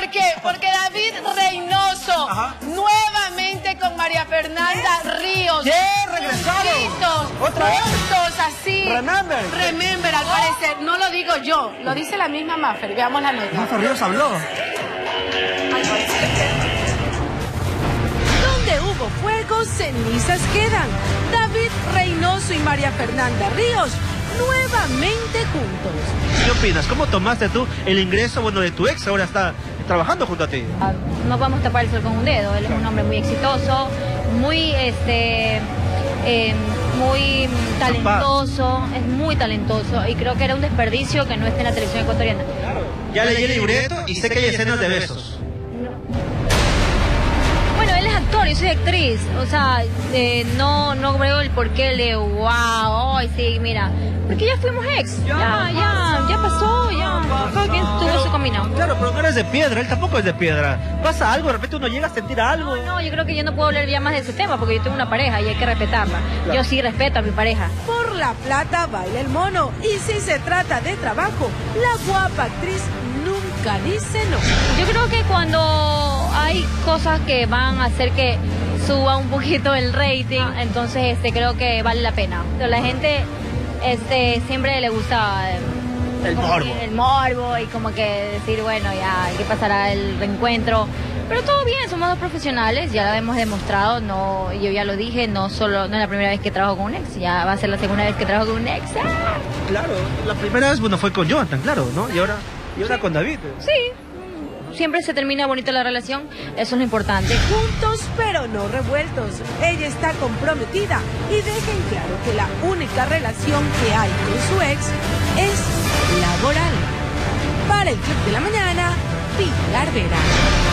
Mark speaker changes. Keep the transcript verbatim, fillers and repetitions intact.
Speaker 1: ¿Por qué? Porque David Reynoso, ajá, nuevamente con María Fernanda Ríos.
Speaker 2: ¿Qué? ¿Regresaron?
Speaker 1: Juntos,
Speaker 2: ¿Otra vez?
Speaker 1: juntos, así.
Speaker 2: Remember.
Speaker 1: Remember, al parecer. No lo digo yo, lo dice la misma Maffer. Veamos la nota.
Speaker 2: Maffer Ríos habló.
Speaker 3: Donde hubo fuego, cenizas quedan. David Reynoso y María Fernanda Ríos nuevamente juntos.
Speaker 2: ¿Qué opinas? ¿Cómo tomaste tú el ingreso, bueno, de tu ex? Ahora está trabajando junto a ti.
Speaker 4: No podemos tapar el sol con un dedo. Él es un hombre muy exitoso, muy, este, eh, muy talentoso, es muy talentoso y creo que era un desperdicio que no esté en la televisión ecuatoriana.
Speaker 2: Claro. Ya leí el libreto y sé que hay escenas de besos.
Speaker 4: Bueno, él es actor, yo soy actriz, o sea, eh, no, no veo el porqué de wow, ay sí, mira, porque ya fuimos ex, ya, ya, ya pasó, ya, cada quien tuvo su camino.
Speaker 2: Claro, pero no eres de piedra, él tampoco es de piedra. Pasa algo, de repente uno llega a sentir algo.
Speaker 4: No, no, yo creo que yo no puedo hablar ya más de ese tema porque yo tengo una pareja y hay que respetarla. Claro. Yo sí respeto a mi pareja.
Speaker 3: Por la plata baila el mono, y si se trata de trabajo, la guapa actriz nunca dice no.
Speaker 4: Yo creo que cuando hay cosas que van a hacer que suba un poquito el rating, entonces este creo que vale la pena. Pero la gente este siempre le gusta eh,
Speaker 2: el morbo.
Speaker 4: el morbo y como que decir, bueno, ya, ¿qué pasará el reencuentro? Pero todo bien, somos dos profesionales, ya lo hemos demostrado, no, yo ya lo dije, no solo, no es la primera vez que trabajo con un ex, ya va a ser la segunda vez que trabajo con un ex. ¡Ah!
Speaker 2: Claro, la primera vez, bueno, fue con Jonathan, claro, ¿no? Y ahora, y ahora
Speaker 4: sí,
Speaker 2: con David.
Speaker 4: Sí, siempre se termina bonita la relación, eso es lo importante.
Speaker 3: Juntos pero no revueltos, ella está comprometida y deja en claro que la única relación que hay con su ex es laboral. Para el Club de la Mañana, Pilar Vera.